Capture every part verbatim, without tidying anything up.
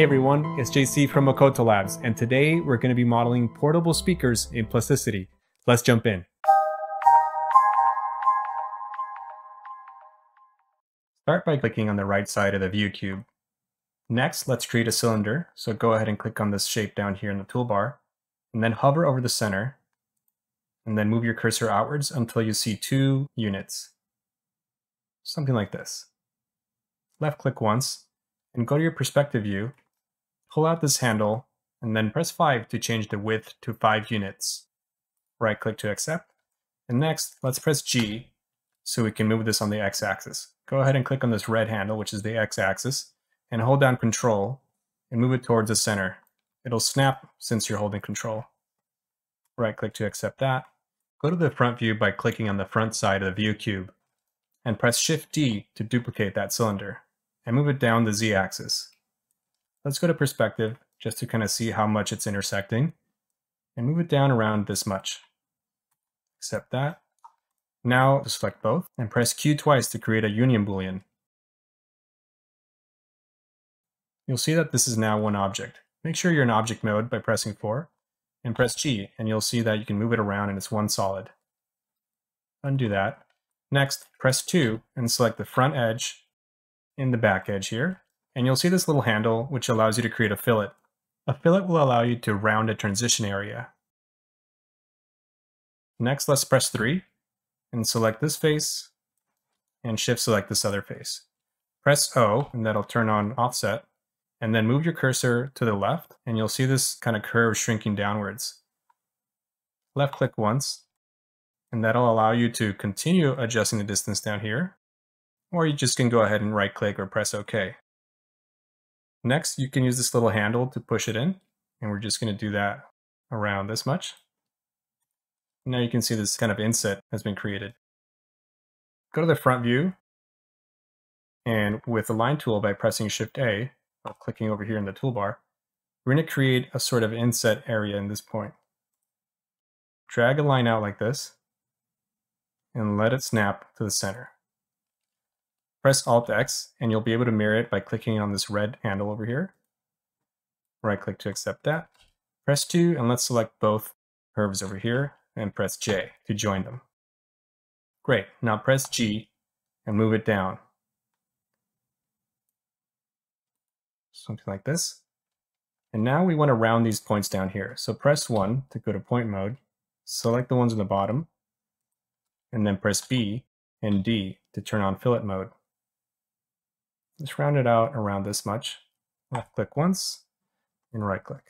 Hey everyone, it's J C from Makoto Labs, and today we're going to be modeling portable speakers in Plasticity. Let's jump in. Start by clicking on the right side of the view cube. Next, let's create a cylinder, so go ahead and click on this shape down here in the toolbar, and then hover over the center, and then move your cursor outwards until you see two units. Something like this. Left click once, and go to your perspective view, pull out this handle, and then press five to change the width to five units. Right click to accept, and next let's press G so we can move this on the x-axis. Go ahead and click on this red handle, which is the x-axis, and hold down Control and move it towards the center. It'll snap since you're holding Control. Right click to accept that. Go to the front view by clicking on the front side of the view cube, and press Shift D to duplicate that cylinder, and move it down the z-axis. Let's go to perspective just to kind of see how much it's intersecting, and move it down around this much. Accept that. Now select both and press Q twice to create a union boolean. You'll see that this is now one object. Make sure you're in object mode by pressing four, and press G, and you'll see that you can move it around and it's one solid. Undo that. Next, press two and select the front edge and the back edge here. And you'll see this little handle which allows you to create a fillet. A fillet will allow you to round a transition area. Next, let's press three and select this face and shift select this other face. Press O and that'll turn on offset, and then move your cursor to the left and you'll see this kind of curve shrinking downwards. Left click once and that'll allow you to continue adjusting the distance down here, or you just can go ahead and right click or press OK. Next, you can use this little handle to push it in, and we're just going to do that around this much. Now you can see this kind of inset has been created. Go to the front view, and with the line tool by pressing Shift A, or clicking over here in the toolbar, we're going to create a sort of inset area in this point. Drag a line out like this, and let it snap to the center. Press Alt X and you'll be able to mirror it by clicking on this red handle over here. Right click to accept that. Press two and let's select both curves over here and press J to join them. Great, now press G and move it down. Something like this. And now we want to round these points down here. So press one to go to point mode, select the ones in the bottom, and then press B and D to turn on fillet mode. Just round it out around this much. Left click once and right click.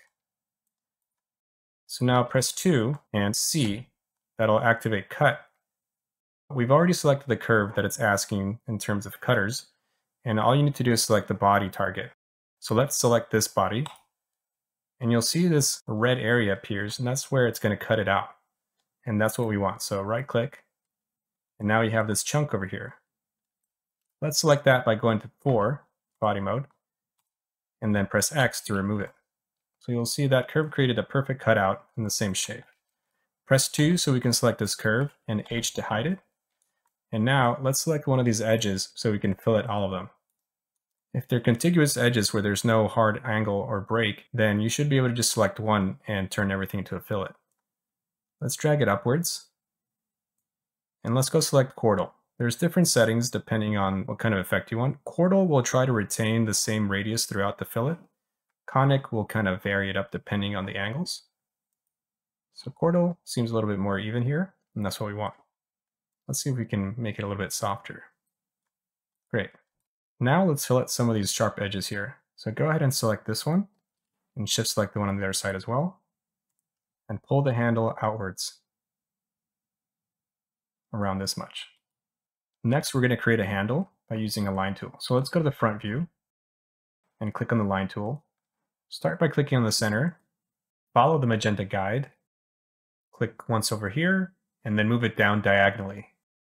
So now press two and C. That'll activate cut. We've already selected the curve that it's asking in terms of cutters, and all you need to do is select the body target. So let's select this body, and you'll see this red area appears, and that's where it's going to cut it out. And that's what we want. So right click, and now you have this chunk over here. Let's select that by going to four, body mode, and then press X to remove it. So you'll see that curve created a perfect cutout in the same shape. Press two so we can select this curve, and H to hide it. And now let's select one of these edges so we can fillet all of them. If they're contiguous edges where there's no hard angle or break, then you should be able to just select one and turn everything into a fillet. Let's drag it upwards. And let's go select Chordal. There's different settings depending on what kind of effect you want. Chordal will try to retain the same radius throughout the fillet. Conic will kind of vary it up depending on the angles. So Chordal seems a little bit more even here, and that's what we want. Let's see if we can make it a little bit softer. Great. Now let's fillet some of these sharp edges here. So go ahead and select this one, and shift select the one on the other side as well, and pull the handle outwards around this much. Next, we're going to create a handle by using a line tool. So let's go to the front view and click on the line tool. Start by clicking on the center, follow the magenta guide, click once over here, and then move it down diagonally.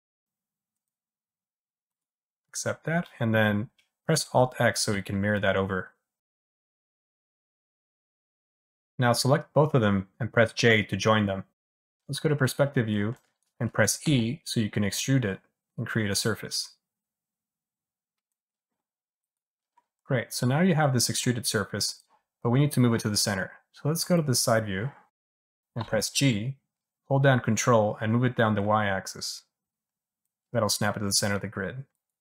Accept that, and then press Alt X so we can mirror that over. Now select both of them and press J to join them. Let's go to perspective view and press E so you can extrude it and create a surface. Great, so now you have this extruded surface, but we need to move it to the center. So let's go to the side view and press G, hold down Control, and move it down the y-axis. That'll snap it to the center of the grid.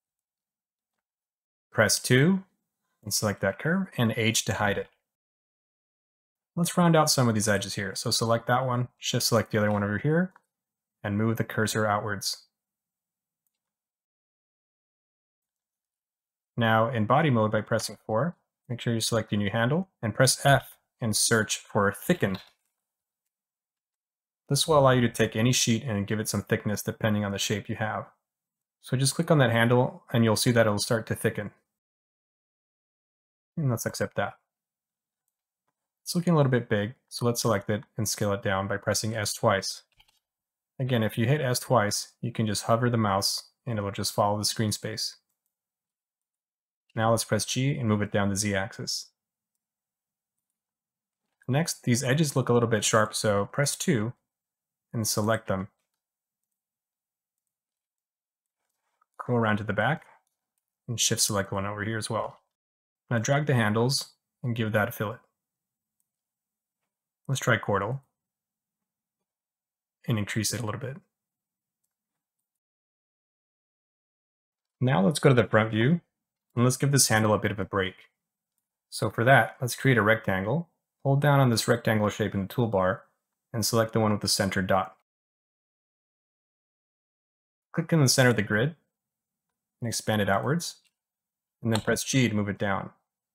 Press two, and select that curve, and H to hide it. Let's round out some of these edges here. So select that one, shift select the other one over here, and move the cursor outwards. Now in body mode, by pressing four, make sure you select your new handle, and press F and search for thicken. This will allow you to take any sheet and give it some thickness depending on the shape you have. So just click on that handle and you'll see that it'll start to thicken. And let's accept that. It's looking a little bit big, so let's select it and scale it down by pressing S twice. Again, if you hit S twice, you can just hover the mouse and it will just follow the screen space. Now let's press G and move it down the Z-axis. Next, these edges look a little bit sharp, so press two and select them. Go around to the back and shift select one over here as well. Now drag the handles and give that a fillet. Let's try Cordal and increase it a little bit. Now let's go to the front view and let's give this handle a bit of a break. So for that, let's create a rectangle. Hold down on this rectangle shape in the toolbar and select the one with the center dot. Click in the center of the grid and expand it outwards, and then press G to move it down.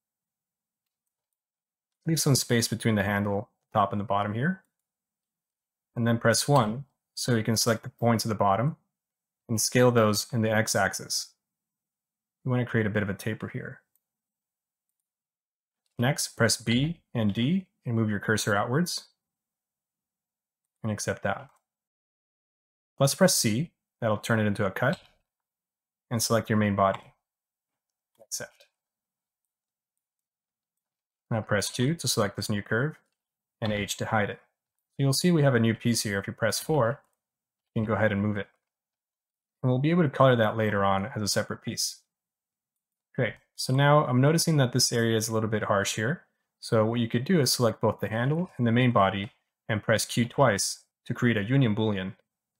Leave some space between the handle, top and the bottom here, and then press one so you can select the points at the bottom and scale those in the x-axis. You want to create a bit of a taper here. Next, press B and D and move your cursor outwards and accept that. Let's press C, that'll turn it into a cut, and select your main body. Accept. Now press two to select this new curve, and H to hide it. You'll see we have a new piece here. If you press four, you can go ahead and move it. And we'll be able to color that later on as a separate piece. Great, so now I'm noticing that this area is a little bit harsh here. So what you could do is select both the handle and the main body and press Q twice to create a union boolean.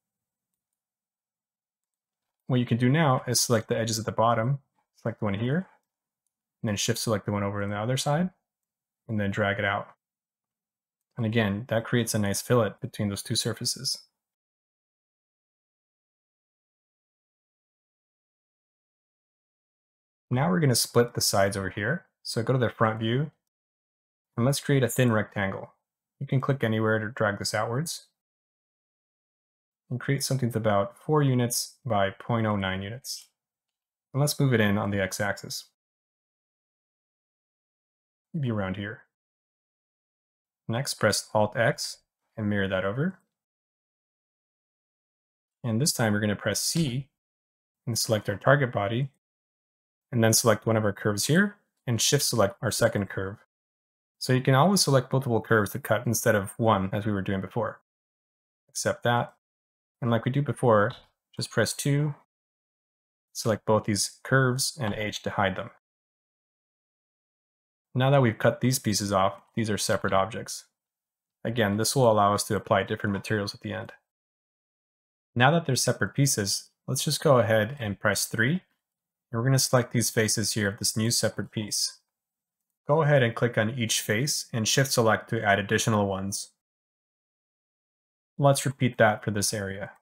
What you can do now is select the edges at the bottom, select the one here, and then shift select the one over on the other side, and then drag it out. And again, that creates a nice fillet between those two surfaces. Now we're going to split the sides over here. So go to the front view, and let's create a thin rectangle. You can click anywhere to drag this outwards, and create something that's about four units by zero point zero nine units. And let's move it in on the x-axis. Maybe around here. Next, press Alt X and mirror that over. And this time we're going to press C and select our target body, and then select one of our curves here and shift select our second curve. So you can always select multiple curves to cut instead of one as we were doing before. Accept that. And like we do before, just press two, select both these curves and H to hide them. Now that we've cut these pieces off, these are separate objects. Again, this will allow us to apply different materials at the end. Now that they're separate pieces, let's just go ahead and press three. And we're going to select these faces here of this new separate piece. Go ahead and click on each face and shift select to add additional ones. Let's repeat that for this area.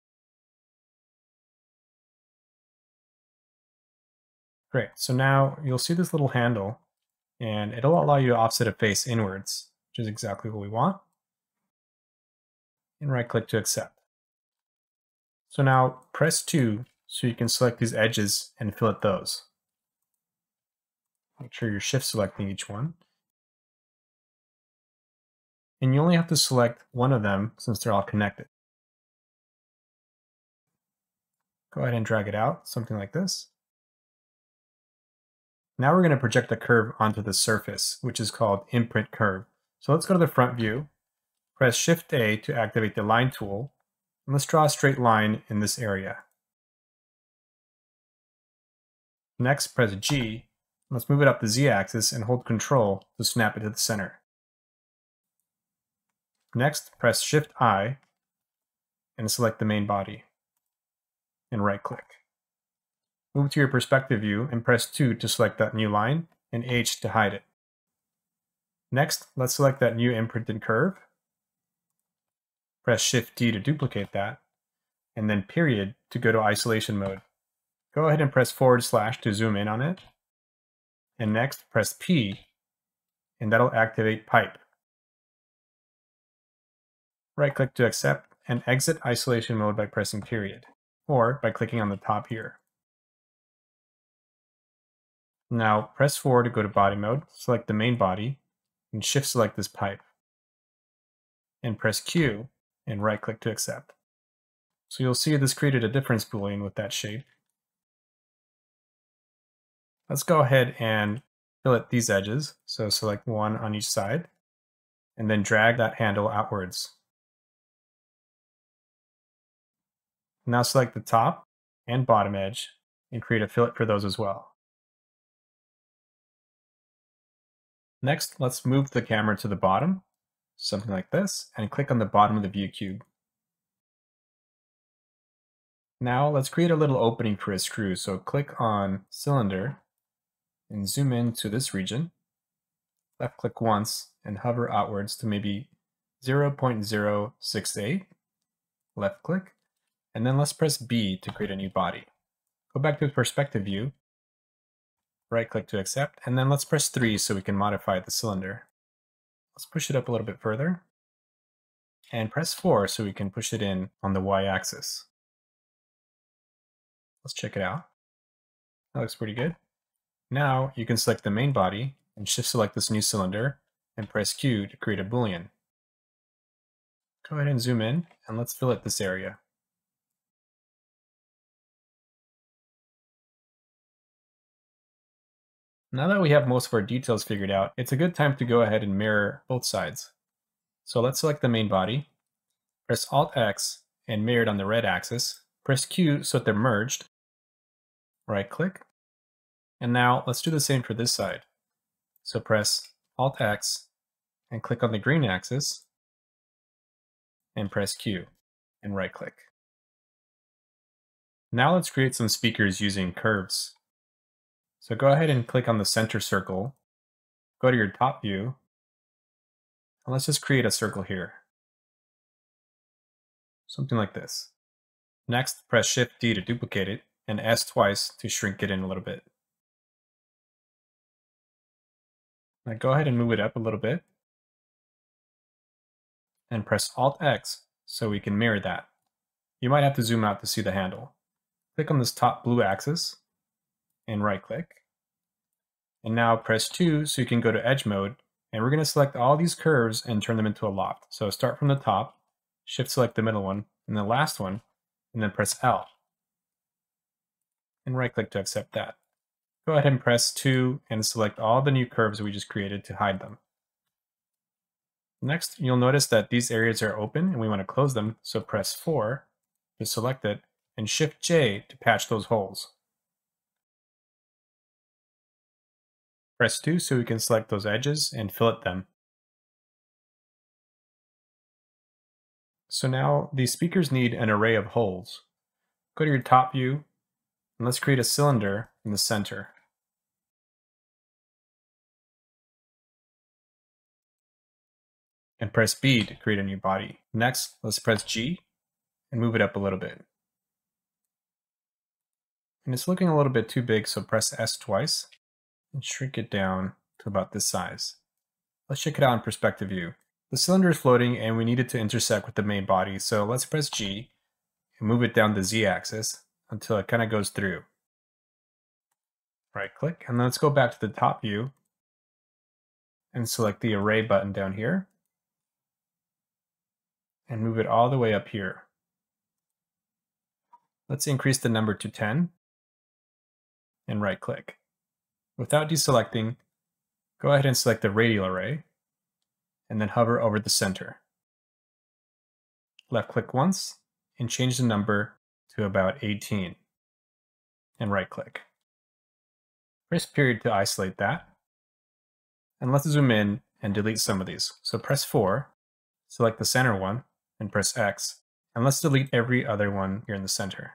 Great, so now you'll see this little handle, and it'll allow you to offset a face inwards, which is exactly what we want. And right click to accept. So now press two so you can select these edges and fillet those. Make sure you're shift selecting each one. And you only have to select one of them since they're all connected. Go ahead and drag it out, something like this. Now we're going to project the curve onto the surface, which is called Imprint Curve. So let's go to the front view, press Shift A to activate the line tool, and let's draw a straight line in this area. Next, press G, Let's move it up the Z-axis and hold Control to snap it to the center. Next, press Shift I and select the main body, and right-click. Move to your perspective view and press two to select that new line, and H to hide it. Next, let's select that new imprinted curve. Press Shift D to duplicate that, and then period to go to isolation mode. Go ahead and press forward slash to zoom in on it. And next, press P, and that'll activate pipe. Right-click to accept, and exit isolation mode by pressing period, or by clicking on the top here. Now, press four to go to body mode, select the main body, and shift select this pipe. And press Q, and right-click to accept. So you'll see this created a difference boolean with that shape. Let's go ahead and fillet these edges. So select one on each side, and then drag that handle outwards. Now select the top and bottom edge and create a fillet for those as well. Next, let's move the camera to the bottom, something like this, and click on the bottom of the view cube. Now let's create a little opening for a screw. So click on Cylinder and zoom in to this region. Left click once and hover outwards to maybe zero point zero six eight. Left click, and then let's press B to create a new body. Go back to the perspective view, right click to accept, and then let's press three so we can modify the cylinder. Let's push it up a little bit further, and press four so we can push it in on the y-axis. Let's check it out. That looks pretty good. Now you can select the main body and shift select this new cylinder and press Q to create a boolean. Go ahead and zoom in, and let's fillet this area. Now that we have most of our details figured out, it's a good time to go ahead and mirror both sides. So let's select the main body, press Alt X and mirror it on the red axis, press Q so that they're merged, right click, and now let's do the same for this side. So press Alt X and click on the green axis, and press Q and right click. Now let's create some speakers using curves. So go ahead and click on the center circle, go to your top view, and let's just create a circle here. Something like this. Next, press Shift D to duplicate it, and S twice to shrink it in a little bit. Now go ahead and move it up a little bit, and press Alt X so we can mirror that. You might have to zoom out to see the handle. Click on this top blue axis, and right click. And now press two so you can go to edge mode, and we're going to select all these curves and turn them into a loft. So start from the top, shift select the middle one, and the last one, and then press L. And right click to accept that. Go ahead and press two and select all the new curves we just created to hide them. Next, you'll notice that these areas are open and we want to close them, so press four to select it, and Shift J to patch those holes. Press two so we can select those edges and fillet them. So now these speakers need an array of holes. Go to your top view, and let's create a cylinder in the center. And press B to create a new body. Next, let's press G and move it up a little bit. And it's looking a little bit too big, so press S twice and shrink it down to about this size. Let's check it out in perspective view. The cylinder is floating and we need it to intersect with the main body, so let's press G and move it down the Z-axis until it kind of goes through. Right click, and then let's go back to the top view and select the array button down here and move it all the way up here. Let's increase the number to ten and right click. Without deselecting, go ahead and select the radial array and then hover over the center. Left click once and change the number to about eighteen and right click. Press period to isolate that. And let's zoom in and delete some of these. So press four, select the center one, and press X. And let's delete every other one here in the center.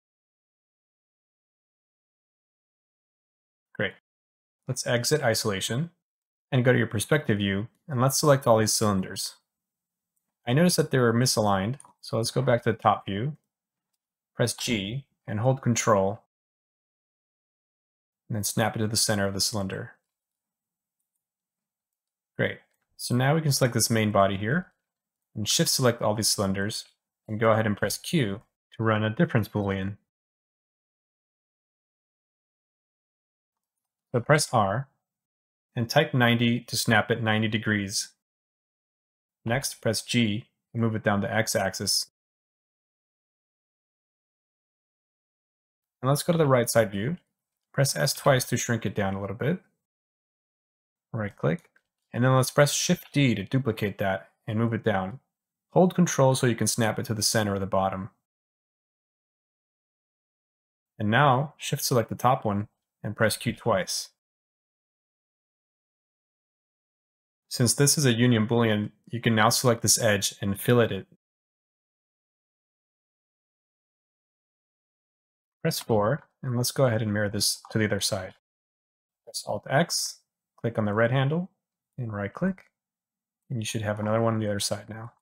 Great. Let's exit isolation and go to your perspective view, and let's select all these cylinders. I noticed that they were misaligned, so let's go back to the top view, press G, and hold Control, and then snap it to the center of the cylinder. Great. So now we can select this main body here, and shift select all these cylinders, and go ahead and press Q to run a difference boolean. So press R, and type ninety to snap it ninety degrees. Next, press G and move it down the x-axis. And let's go to the right side view. Press S twice to shrink it down a little bit. Right click. And then let's press Shift D to duplicate that and move it down. Hold Control so you can snap it to the center or the bottom. And now, Shift select the top one and press Q twice. Since this is a union boolean, you can now select this edge and fillet it. Press four, and let's go ahead and mirror this to the other side. Press Alt X, click on the red handle, and right click, and you should have another one on the other side now.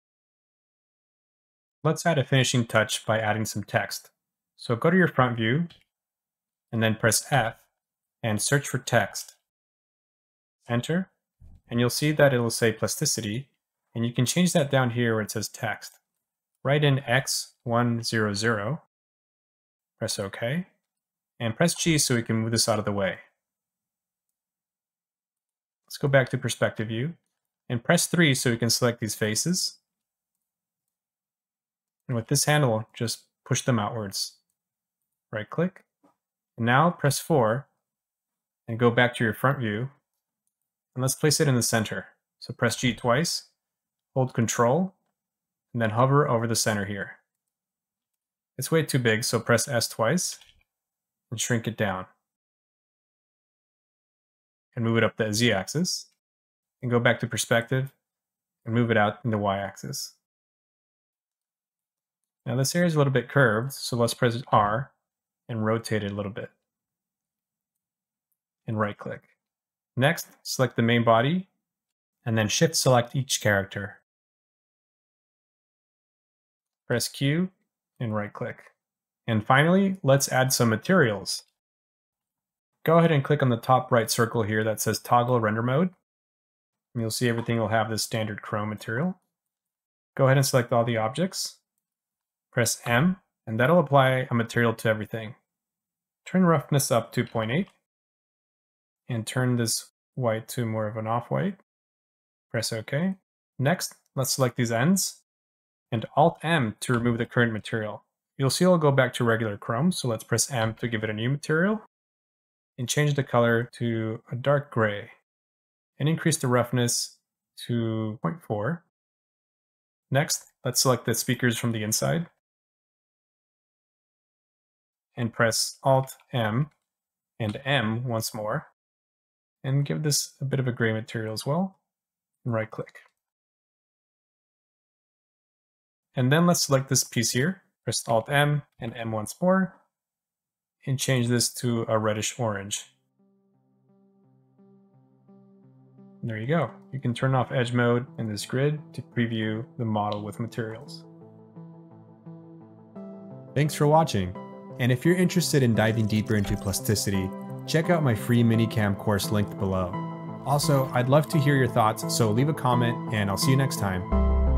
Let's add a finishing touch by adding some text. So go to your front view, and then press F, and search for text. Enter, and you'll see that it will say Plasticity, and you can change that down here where it says text. Write in X one hundred, press OK, and press G so we can move this out of the way. Let's go back to perspective view, and press three so we can select these faces. And with this handle, just push them outwards. Right click, and now press four, and go back to your front view, and let's place it in the center. So press G twice, hold Control, and then hover over the center here. It's way too big, so press S twice, and shrink it down. And move it up the Z-axis, and go back to perspective, and move it out in the Y-axis. Now this area is a little bit curved, so let's press R, and rotate it a little bit. And right click. Next, select the main body, and then shift select each character. Press Q, and right click. And finally, let's add some materials. Go ahead and click on the top right circle here that says Toggle Render Mode. And you'll see everything will have this standard chrome material. Go ahead and select all the objects. Press M, and that'll apply a material to everything. Turn roughness up to zero point eight, and turn this white to more of an off-white. Press OK. Next, let's select these ends, and Alt M to remove the current material. You'll see it'll go back to regular chrome, so let's press M to give it a new material, and change the color to a dark gray, and increase the roughness to zero point four. Next, let's select the speakers from the inside, and press Alt M and M once more, and give this a bit of a gray material as well, and right click. And then let's select this piece here, press Alt M and M once more, and change this to a reddish orange. And there you go. You can turn off edge mode in this grid to preview the model with materials. Thanks for watching. And if you're interested in diving deeper into plasticity, check out my free minicam course linked below. Also, I'd love to hear your thoughts, so leave a comment and I'll see you next time.